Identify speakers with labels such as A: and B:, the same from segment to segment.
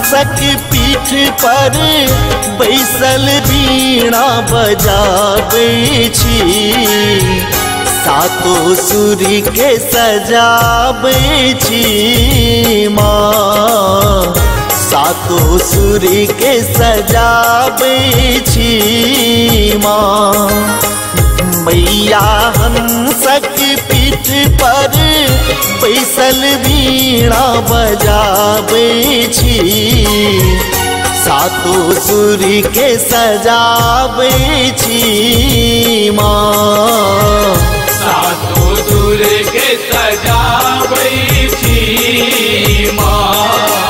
A: हंसक पीठ पर बैसल बीणा बजाबै छी, सातो सुर के सजाबै छी माँ, सातो सुर के सजाबै छी माँ। मैया हंसक पीठ पर बैसल बीणा बजाबै छी, सातो सुर के सजाबै छी माँ,
B: सातो सुर के सजाबै छी माँ,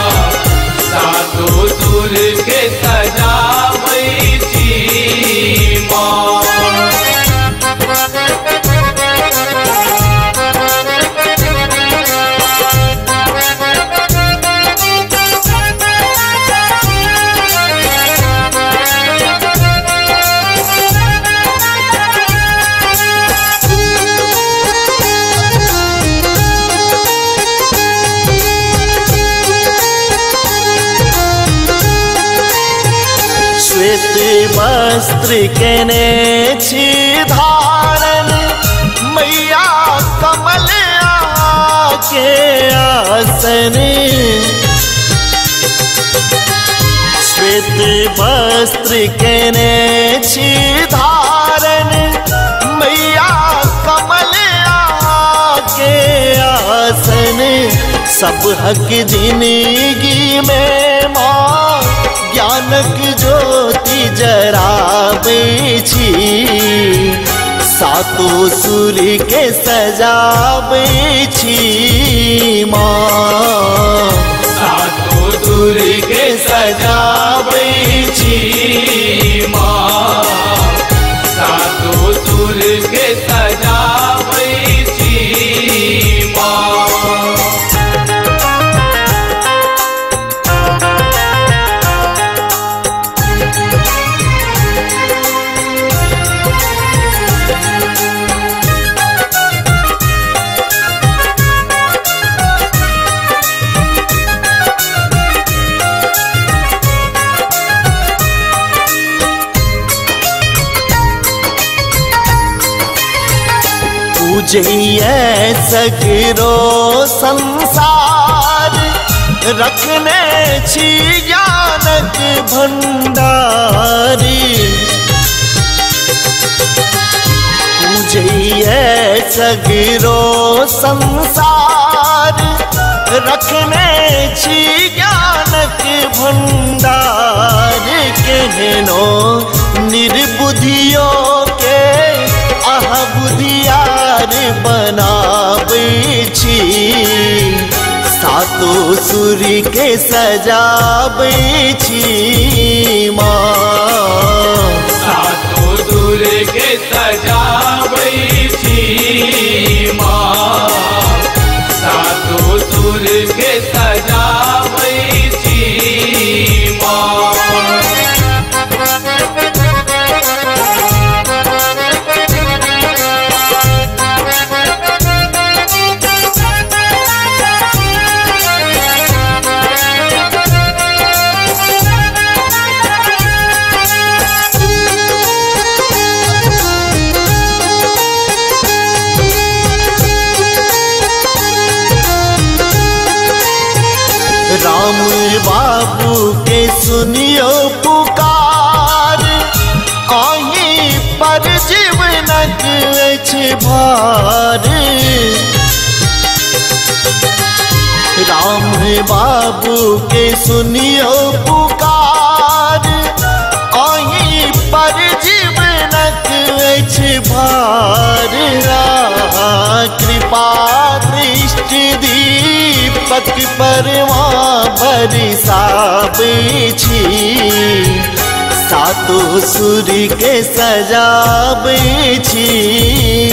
B: सातो सुर के सजाबै छी माँ।
A: श्वेत वस्त्र केने छी धारण, मैया कमल आके आसन, श्वेत वस्त्र केने छी धारण, मैया कमल आके आसन। सब हक जिंदगी में माँ ज्ञानक ज्योति जराबै छी, सातो सुर के सजाबै छी माँ,
B: सातो सुर के सजाबै छी माँ, सातो सुर के सजाबै छी माँ।
A: पूजैये सगरो संसार, रखने छी ज्ञानक भंडार। पूजैये सगरो संसार, रखने छी ज्ञानक भंडार। केहनो निर्बुद्धियों के आह बुधियार बनाबै छी, सातो सुर के सजाबै छी माँ,
B: सातो सुर के सजाबै छी माँ, सातो सुर के सजाबै छी माँ।
A: राम बाबू के सुनियो पुकार, आही पर जीवनक अछि भार। राम बाबू के सुनियो पुकार, आही पर जीवनक अछि भार। कृपा दृष्टि दीपक परवा बरसाबै छी, सातो सुर के सजाबै छी